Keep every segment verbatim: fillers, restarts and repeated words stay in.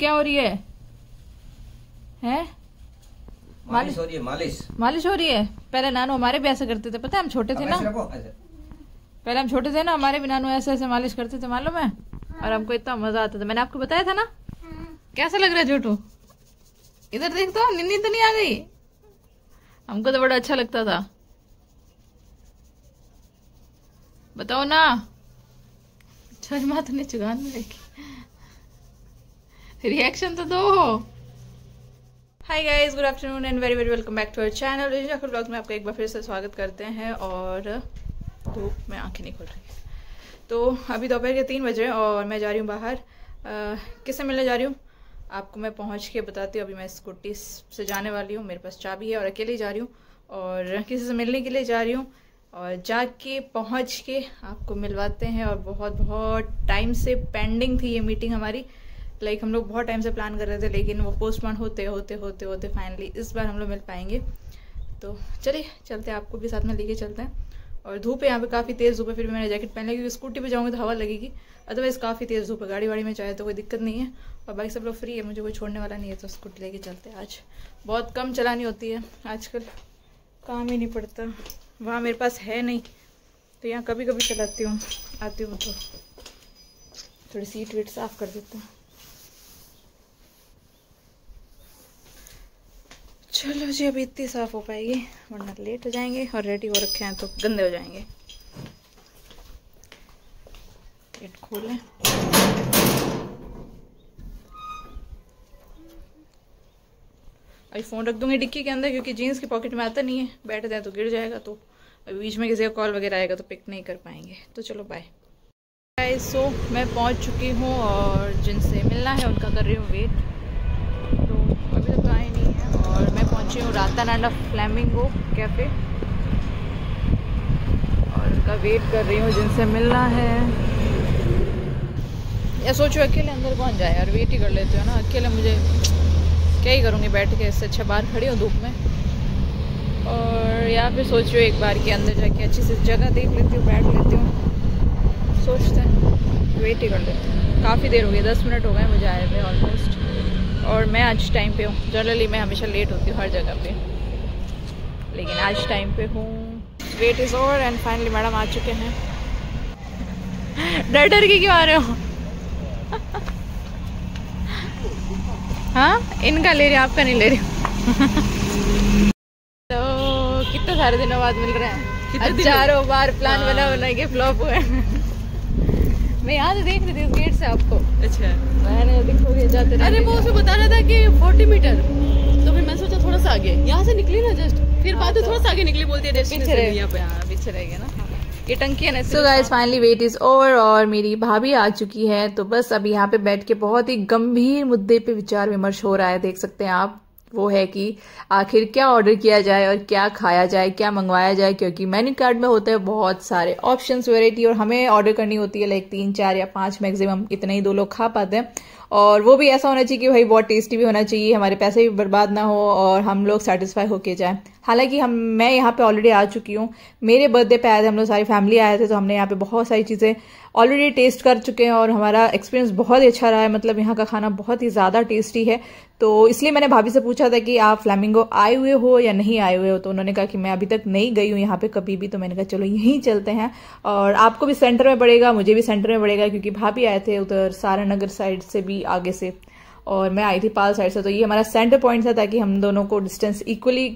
क्या हो रही है? हैं? मालिश हो रही है। मालिश मालिश हो रही है। पहले नानू हमारे भी ऐसे करते थे, पता है हम छोटे थे ना, पहले हम छोटे थे ना, हमारे भी नानू ऐसे ऐसे मालिश करते थे मालूम है। और हमको इतना मजा आता था, मैंने आपको बताया था ना। कैसा लग रहा है जोटू? इधर देख तो, निन्नी तो नहीं आ गई? हमको तो बड़ा अच्छा लगता था। बताओ ना, शर्मा तो नहीं चुगान में रिएक्शन तो दो। Hi guys, good afternoon and very very welcome back to our channel Riji Jakhar vlogs में आपका एक बार फिर से स्वागत करते हैं। और धूप में आंखें नहीं खुल रही, तो अभी दोपहर के तीन बजे और मैं जा रही हूँ बाहर। किससे मिलने जा रही हूँ आपको मैं पहुँच के बताती हूँ। अभी मैं स्कूटी से जाने वाली हूँ, मेरे पास चाबी है और अकेले ही जा रही हूँ और किसी से मिलने के लिए जा रही हूँ। और जाके पहुँच के आपको मिलवाते हैं। और बहुत बहुत टाइम से पेंडिंग थी ये मीटिंग हमारी, लाइक हम लोग बहुत टाइम से प्लान कर रहे थे, लेकिन वो पोस्टपोन होते होते होते होते फाइनली इस बार हम लोग मिल पाएंगे। तो चलिए चलते हैं, आपको भी साथ में लेके चलते हैं। और धूप है यहाँ पे काफ़ी तेज़ धूप है, फिर भी मैंने जैकेट पहन लिया क्योंकि स्कूटी पे जाऊँगी तो हवा लगेगी, अदरवाइज़ काफ़ी तेज़ धूप है। गाड़ी वाड़ी में चाहे तो कोई दिक्कत नहीं है और बाकी सब लोग फ्री है, मुझे कोई छोड़ने वाला नहीं है, तो स्कूटी लेके चलते हैं। आज बहुत कम चलानी होती है, आजकल काम ही नहीं पड़ता, वहाँ मेरे पास है नहीं, तो यहाँ कभी कभी चलाती हूँ, आती हूँ तो थोड़ी सीट वीट साफ़ कर देते हैं। चलो जी, अभी इतनी साफ हो पाएगी वरना लेट हो जाएंगे, और रेडी हो रखे हैं तो गंदे हो जाएंगे। गेट खोलें, अभी फ़ोन रख दूंगी डिक्की के अंदर क्योंकि जीन्स की पॉकेट में आता नहीं है, बैठ जाए तो गिर जाएगा, तो अभी बीच में किसी का कॉल वगैरह आएगा तो पिक नहीं कर पाएंगे। तो चलो बाय गाइस। सो मैं पहुंच चुकी हूँ और जिनसे मिलना है उनका कर रही हूँ वेट, तो अभी तक आए नहीं है। और मैं पहुंची हूँ रातानाडा फ्लैमिंगो कैफ़े और उनका वेट कर रही हूँ जिनसे मिलना है। या सोचो अकेले अंदर कौन जाए यार, वेट ही कर लेते हो ना अकेले, मुझे क्या ही करूँगी बैठ के, इससे अच्छा बाहर खड़ी हूँ धूप में। और या फिर सोचो एक बार के अंदर जाके अच्छी से जगह देख लेती हूँ, बैठ लेती हूँ, सोचते हैं वेट ही कर लेते हैं। काफ़ी देर हो गई, दस मिनट हो गए मुझे आए हुए ऑलमोस्ट, और मैं आज टाइम पे हूँ। जनरली मैं हमेशा लेट होती हूँ हर जगह पे, लेकिन आज टाइम पे हूँ। Wait is over and finally madam आ चुके हैं। डर डर के क्यों आ रहे हो? हाँ, इनका ले रही हूँ, आपका नहीं ले रही हूँ। तो कितने सारे दिनों बाद मिल रहे हैं, हजारों बार प्लान बना बना के फ्लॉप हुए। मैं यहाँ से देख रही थी इस गेट से आपको। अच्छा, मैंने दिखोगे जाते रहे। अरे वो उसमें बता रहा था कि चालीस मीटर, तो फिर मैं सोचा थोड़ा सा आगे, यहाँ से निकली ना जस्ट, फिर बाद में थोड़ा सा आगे निकली, बोलती है पीछे रह यहाँ पे, हाँ पीछे रह गया ना, ये टंकी है ना। So guys finally wait is over और मेरी भाभी आ चुकी है। तो बस अभी यहाँ पे बैठ के बहुत ही गंभीर मुद्दे पे विचार विमर्श हो रहा है, देख सकते हैं आप। वो है कि आखिर क्या ऑर्डर किया जाए और क्या खाया जाए, क्या मंगवाया जाए, क्योंकि मेन्यू कार्ड में होते हैं बहुत सारे ऑप्शंस, वैरायटी, और हमें ऑर्डर करनी होती है लाइक तीन चार या पांच मैक्सिमम, इतने ही दो लोग खा पाते हैं। और वो भी ऐसा होना चाहिए कि भाई बहुत टेस्टी भी होना चाहिए, हमारे पैसे भी बर्बाद ना हो और हम लोग सेटिस्फाई होके जाए। हालांकि हम मैं यहाँ पे ऑलरेडी आ चुकी हूँ, मेरे बर्थडे पे आए थे हम लोग, सारी फैमिली आए थे, तो हमने यहाँ पे बहुत सारी चीज़ें ऑलरेडी टेस्ट कर चुके हैं और हमारा एक्सपीरियंस बहुत ही अच्छा रहा है। मतलब यहाँ का खाना बहुत ही ज़्यादा टेस्टी है, तो इसलिए मैंने भाभी से पूछा था कि आप फ्लैमिंगो आए हुए हो या नहीं आए हुए हो, तो उन्होंने कहा कि मैं अभी तक नहीं गई हूँ यहाँ पे कभी भी। तो मैंने कहा चलो यहीं चलते हैं, और आपको भी सेंटर में पड़ेगा, मुझे भी सेंटर में पड़ेगा, क्योंकि भाभी आए थे उधर सारानगर साइड से भी आगे से, और मैं आई थी पाल साइड से, तो ये हमारा सेंटर पॉइंट था ताकि हम दोनों को डिस्टेंस इक्वली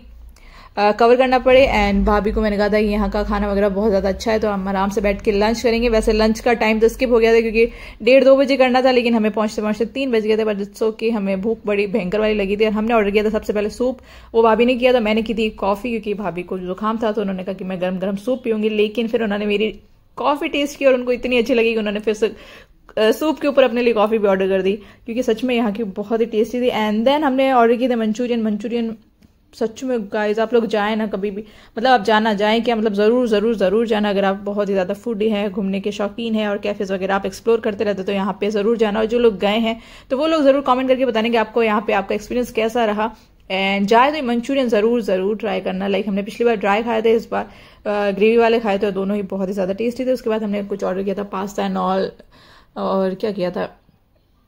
कवर करना पड़े। एंड भाभी को मैंने कहा था कि यहाँ का खाना वगैरह बहुत ज़्यादा अच्छा है, तो हम आराम से बैठ के लंच करेंगे। वैसे लंच का टाइम तो स्किप हो गया था क्योंकि डेढ़ दो बजे करना था, लेकिन हमें पहुँचते पहुँचते तीन बज गए थे, बट इट्स ओके, हमें भूख बड़ी भयंकर वाली लगी थी। और हमने ऑर्डर किया था सबसे पहले सूप, वो भाभी ने किया था, मैंने की थी कॉफ़ी क्योंकि भाभी को जुकाम था, तो उन्होंने कहा कि मैं गर्म गर्म सूप पीऊँगी। लेकिन फिर उन्होंने मेरी कॉफ़ी टेस्ट की और उनको इतनी अच्छी लगी कि उन्होंने फिर से सूप के ऊपर अपने लिए कॉफ़ी भी ऑर्डर कर दी, क्योंकि सच में यहाँ की बहुत ही टेस्टी थी। एंड देन हमने ऑर्डर किए थे मंचूरियन। मंचूरियन सच में गाइस, आप लोग जाएं ना कभी भी, मतलब आप जाना जाएं क्या, मतलब ज़रूर ज़रूर ज़रूर जाना। अगर आप बहुत ही ज़्यादा फूडी हैं, घूमने के शौकीन हैं और कैफ़ेज़ वगैरह आप एक्सप्लोर करते रहते, तो यहाँ पे ज़रूर जाना। और जो लोग गए हैं तो वो लोग ज़रूर कमेंट करके बताने कि आपको यहाँ पे आपका एक्सपीरियंस कैसा रहा। एंड जाए तो मंचूरियन ज़रूर ज़रूर ट्राई करना। लाइक हमने पिछली बार ड्राई खाए थे, इस बार ग्रेवी वाले खाए थे, दोनों ही बहुत ही ज़्यादा टेस्टी थे। उसके बाद हमने कुछ ऑर्डर किया था पास्ता एंड ऑल, और क्या किया था,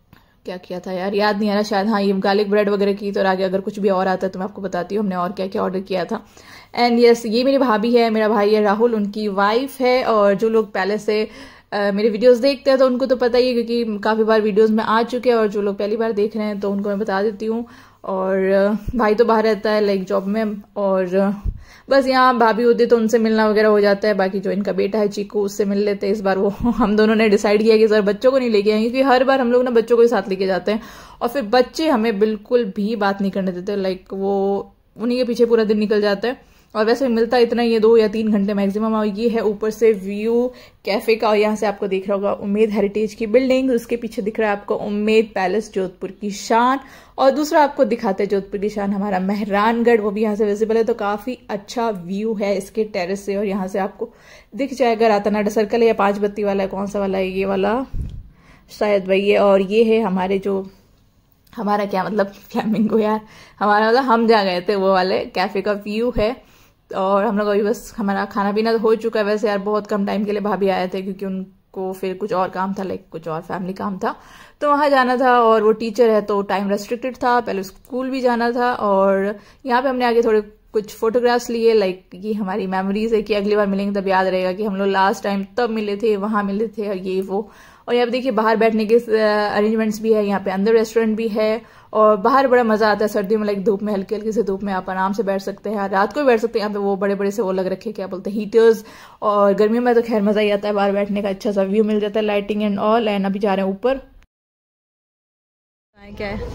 क्या किया था यार, याद नहीं आ रहा, शायद हाँ ये गार्लिक ब्रेड वगैरह की। तो आगे अगर कुछ भी और आता है तो मैं आपको बताती हूँ हमने और क्या क्या ऑर्डर किया था। एंड यस yes, ये मेरी भाभी है, मेरा भाई है राहुल, उनकी वाइफ है। और जो लोग पहले से uh, मेरे वीडियोस देखते हैं तो उनको तो पता ही है, क्योंकि काफ़ी बार वीडियोस में आ चुके हैं। और जो लोग पहली बार देख रहे हैं तो उनको मैं बता देती हूँ। और uh, भाई तो बाहर रहता है लाइक जॉब में, और uh, बस यहाँ भाभी होती तो उनसे मिलना वगैरह हो जाता है। बाकी जो इनका बेटा है चीकू, उससे मिल लेते हैं। इस बार वो हम दोनों ने डिसाइड किया कि इस बार बच्चों को नहीं लेके आएंगे, क्योंकि हर बार हम लोग ना बच्चों को ही साथ लेके जाते हैं और फिर बच्चे हमें बिल्कुल भी बात नहीं करने देते। लाइक वो उन्हीं के पीछे पूरा दिन निकल जाता है। और वैसे मिलता इतना ही है, दो या तीन घंटे मैक्सिमम। और ये है ऊपर से व्यू कैफे का, और यहाँ से आपको दिख रहा होगा उम्मेद हेरिटेज की बिल्डिंग। उसके पीछे दिख रहा है आपको उम्मेद पैलेस जोधपुर की शान। और दूसरा आपको दिखाते हैं जोधपुर की शान हमारा मेहरानगढ़, वो भी यहाँ से विजिबल है। तो काफी अच्छा व्यू है इसके टेरेस से। और यहाँ से आपको दिख जाएगा रातानाडा सर्कल है, या पांच बत्ती वाला है, कौन सा वाला है ये वाला, शायद वही है। और ये है हमारे जो हमारा क्या मतलब फ्लैमिंगो यार, हमारा मतलब हम जहाँ गए थे वो वाले कैफे का व्यू है। और हम लोग अभी बस हमारा खाना पीना तो हो चुका है। वैसे यार बहुत कम टाइम के लिए भाभी आए थे, क्योंकि उनको फिर कुछ और काम था, लाइक कुछ और फैमिली काम था, तो वहां जाना था। और वो टीचर है तो टाइम रेस्ट्रिक्टेड था, पहले स्कूल भी जाना था। और यहाँ पे हमने आगे थोड़े कुछ फोटोग्राफ्स लिए, लाइक ये हमारी मेमोरीज है कि अगली बार मिलेंगे तब याद रहेगा कि हम लोग लास्ट टाइम तब मिले थे, वहां मिले थे, और ये वो। और यहाँ पे देखिए बाहर बैठने के अरेंजमेंट्स भी है, यहाँ पे अंदर रेस्टोरेंट भी है। और बाहर बड़ा मजा आता है सर्दियों में, लाइक धूप में, हल्की हल्की से धूप में आप आराम से बैठ सकते हैं। रात को भी बैठ सकते हैं, यहाँ पे वो बड़े बड़े से वो लग रखे क्या बोलते हैं हीटर्स। और गर्मियों में तो खैर मजा ही आता है, बाहर बैठने का अच्छा सा व्यू मिल जाता है, लाइटिंग एंड ऑल। एंड अभी जा रहे हैं ऊपर, क्या है।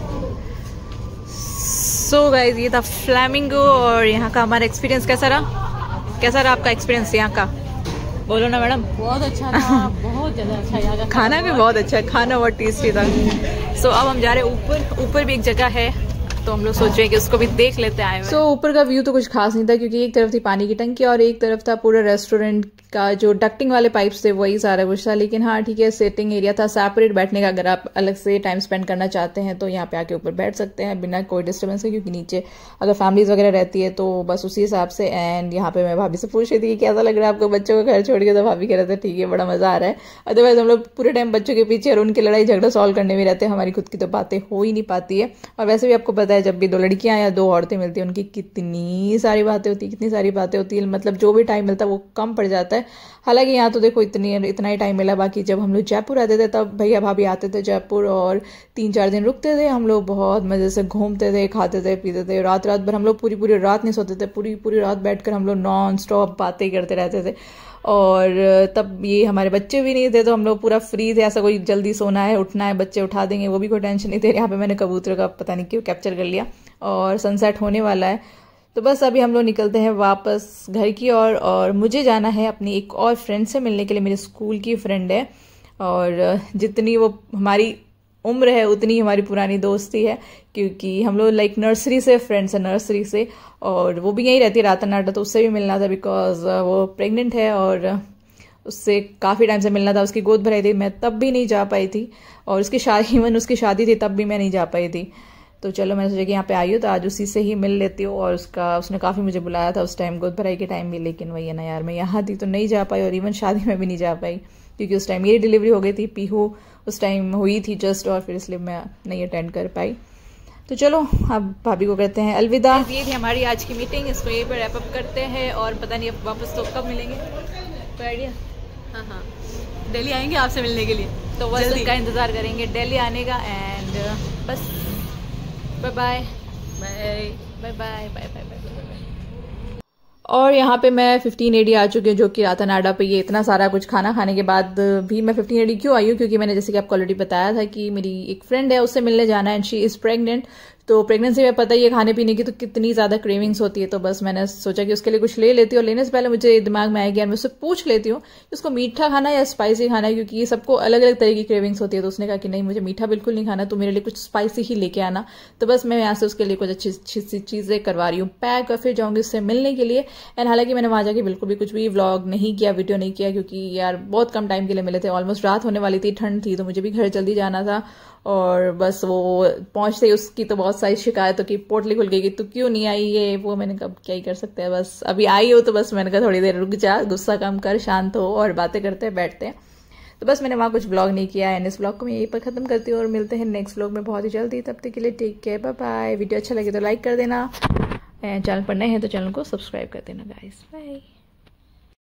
सो गाइज ये था फ्लैमिंगो, और यहाँ का हमारा एक्सपीरियंस कैसा रहा? कैसा रहा आपका एक्सपीरियंस यहाँ का? बोलो ना मैडम। बहुत अच्छा था, बहुत ज्यादा अच्छा। यहाँ का खाना भी बहुत अच्छा है, खाना बहुत टेस्टी था। सो so, अब हम जा रहे हैं ऊपर। ऊपर भी एक जगह है तो हम लोग सोच रहे हैं कि उसको भी देख लेते आए। सो so, ऊपर का व्यू तो कुछ खास नहीं था, क्योंकि एक तरफ थी पानी की टंकी और एक तरफ था पूरा रेस्टोरेंट का जो डक्टिंग वाले पाइप्स थे, वही सारा कुछ था। लेकिन हाँ ठीक है, सिटिंग एरिया था सेपरेट बैठने का। अगर आप अलग से टाइम स्पेंड करना चाहते हैं तो यहाँ पे आके ऊपर बैठ सकते हैं बिना कोई डिस्टर्बेंस के, क्योंकि नीचे अगर फैमिलीज वगैरह रहती है तो बस उसी हिसाब से। एंड यहाँ पे मैं भाभी से पूछ रही थी कि कैसा लग रहा है आपको बच्चों को घर छोड़ के, तो भाभी कह रहे थे ठीक है बड़ा मजा आ रहा है। अदरवाइज हम लोग पूरे टाइम बच्चों के पीछे और उनकी लड़ाई झगड़ा सॉल्व करने में रहते हैं, हमारी खुद की तो बातें हो ही नहीं पाती है। और वैसे भी आपको पता है जब भी दो लड़कियां या दो औरतें मिलती है उनकी कितनी सारी बातें होती है, कितनी सारी बातें होती है, मतलब जो भी टाइम मिलता है वो कम पड़ जाता है। हालांकि यहाँ तो देखो इतनी इतना ही टाइम मिला। बाकी जब हम लोग जयपुर आते थे तब भैया भाभी आते थे जयपुर और तीन चार दिन रुकते थे। हम लोग बहुत मजे से घूमते थे, खाते थे, पीते थे। रात रात भर हम लोग पूरी पूरी रात नहीं सोते थे, पूरी पूरी रात बैठकर हम लोग नॉन स्टॉप बातें करते रहते थे। और तब ये हमारे बच्चे भी नहीं थे तो हम लोग पूरा फ्री थे, ऐसा कोई जल्दी सोना है उठना है बच्चे उठा देंगे वो भी कोई टेंशन नहीं थे। यहाँ पे मैंने कबूतर का पता नहीं क्यों कैप्चर कर लिया। और सनसेट होने वाला है तो बस अभी हम लोग निकलते हैं वापस घर की ओर। और, और मुझे जाना है अपनी एक और फ्रेंड से मिलने के लिए, मेरे स्कूल की फ्रेंड है। और जितनी वो हमारी उम्र है उतनी हमारी पुरानी दोस्ती है, क्योंकि हम लोग लाइक नर्सरी से फ्रेंड्स हैं, नर्सरी से। और वो भी यहीं रहती है रातानाडा, तो उससे भी मिलना था बिकॉज वो प्रेग्नेंट है और उससे काफ़ी टाइम से मिलना था। उसकी गोद भराई थी, मैं तब भी नहीं जा पाई थी। और उसकी शादी इवन उसकी शादी थी तब भी मैं नहीं जा पाई थी। तो चलो मैंने सोचा कि यहाँ पे आई हूँ तो आज उसी से ही मिल लेती हूँ। और उसका उसने काफ़ी मुझे बुलाया था उस टाइम गोद भराई के टाइम भी, लेकिन वही है ना यार, मैं यहाँ थी तो नहीं जा पाई। और इवन शादी में भी नहीं जा पाई क्योंकि उस टाइम मेरी डिलीवरी हो गई थी, पीहू उस टाइम हुई थी जस्ट, और फिर इसलिए मैं नहीं अटेंड कर पाई। तो चलो अब भाभी को कहते हैं अलविदा। ये थी हमारी आज की मीटिंग, इसको यहीं पर रैप अप करते हैं। और पता नहीं अब वापस तो कब मिलेंगे, कोई आइडिया? हाँ हाँ दिल्ली आएंगे आपसे मिलने के लिए, तो बस उनका इंतजार करेंगे दिल्ली आने का। एंड बस bye bye bye bye bye bye bye bye. और यहाँ पे मैं फिफ्टीन एडी आ चुकी हूँ, जो कि रातानाडा पे ये इतना सारा कुछ खाना खाने के बाद भी मैं फिफ्टीन एडी क्यों आई हूँ, क्योंकि मैंने जैसे कि आपको ऑलरेडी बताया था कि मेरी एक फ्रेंड है उससे मिलने जाना है एंड शी इज प्रेग्नेंट। तो प्रेगनेंसी में पता ही है खाने पीने की तो कितनी ज्यादा क्रेविंग्स होती है। तो बस मैंने सोचा कि उसके लिए कुछ ले लेती हूँ। और लेने से पहले मुझे दिमाग में आया कि यार मैं उससे पूछ लेती हूँ कि उसको मीठा खाना या स्पाइसी खाना है, क्योंकि ये सबको अलग अलग तरह की क्रेविंग्स होती है। तो उसने कहा कि नहीं मुझे मीठा बिल्कुल नहीं खाना, तो मेरे लिए कुछ स्पाइसी ही लेके आना। तो बस मैं यहाँ से उसके लिए कुछ अच्छी अच्छी सी चीजें करवा रही हूँ पैक, और फिर जाऊंगी उससे मिलने के लिए। एंड हालांकि मैंने वहां जाके बिल्कुल भी कुछ भी व्लॉग नहीं किया, वीडियो नहीं किया, क्योंकि यार बहुत कम टाइम के लिए मिले थे। ऑलमोस्ट रात होने वाली थी, ठंड थी, तो मुझे भी घर जल्दी जाना था। और बस वो पहुंचते ही उसकी तो बहुत सारी शिकायतों की पोटली खुल गई कि तू क्यों नहीं आई, ये वो। मैंने कहा क्या ही कर सकते हैं, बस अभी आई हो तो बस मैंने कहा थोड़ी देर रुक जा, गुस्सा कम कर, शांत हो और बातें करते हैं बैठते हैं। तो बस मैंने वहाँ कुछ व्लॉग नहीं किया है। इस व्लॉग को मैं यहीं पर खत्म करती हूँ और मिलते हैं नेक्स्ट व्लॉग में बहुत ही जल्दी। तब तक के लिए take care, bye bye. Video अच्छा लगे तो लाइक कर देना, चैनल पर नए हैं तो चैनल को सब्सक्राइब कर देना गाइस। बाय।